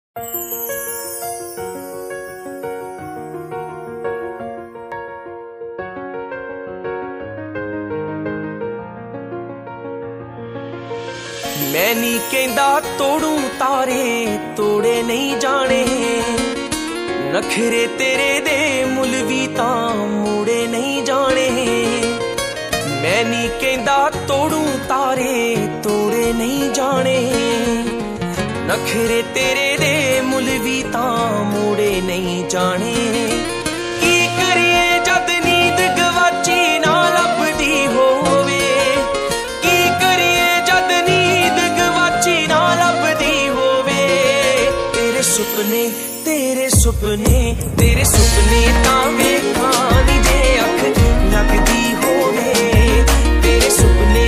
मैं नी कहंदा तोड़ू तारे तोड़े नहीं जाने, नखरे तेरे दे मुल भी तां मुड़े नहीं जाने। मैं नी कहंदा तोड़ू तारे तोड़े नहीं जाने, नखरे तेरे दे मुल भी तां मुड़े नहीं जाने। की करिए जद नींद गवाची ना लभदी होवे, की करिए जद नींद गवाची ना लभदी होवे। तेरे सुपने तेरे सुपने तेरे सुपने तां वेखां नी जे अख लगदी होवे, तेरे सुपने